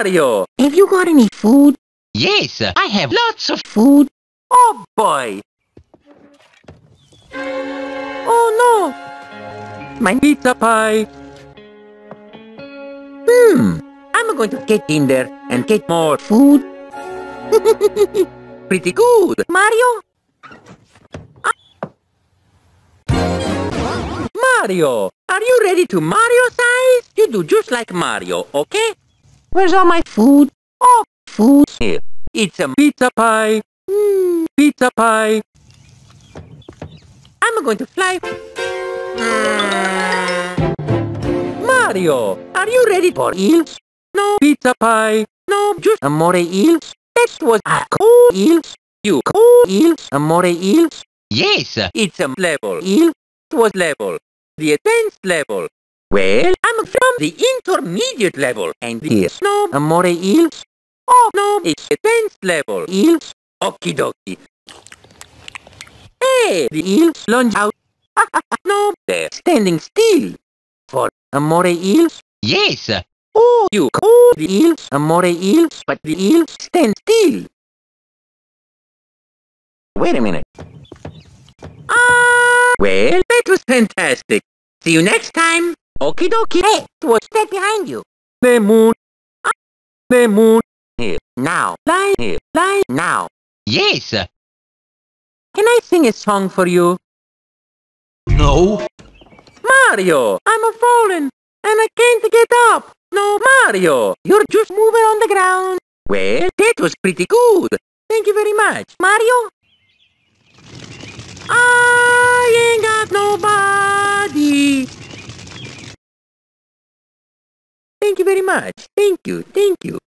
Mario! Have you got any food? Yes, I have lots of Food? Oh boy! Oh no! My pizza pie! I'm going to get in there and get more. Food? Pretty good! Mario? Mario! Are you ready to Mario size? You do just like Mario, okay? Where's all my food? Oh, Food? here. It's a pizza pie. Pizza pie. I'm going to fly. Mario, are you ready for eels? No pizza pie. No, just amore eels. That was a cool eels. You cool eels, amore eels. yes. It's a level. Eel. It was level. The advanced level. Well, I'm from the intermediate level. And here's no amore eels. Oh, no, it's advanced level. Eels. Okie dokie. Hey, the eels lunge out. No, they're standing still. For amore eels. Yes. Oh, you call the eels amore eels, but the eels stand still. Wait a minute. Well, that was fantastic. See you next time. Okie dokie. Hey, what's that behind you? The moon. The moon. Here. Now. Lie here. Lie now. Yes. Can I sing a song for you? No. Mario, I'm a fallen, and I can't get up. No, Mario, you're just moving on the ground. Well, that was pretty good. Thank you very much. Mario? I ain't got nobody. Thank you very much. Thank you.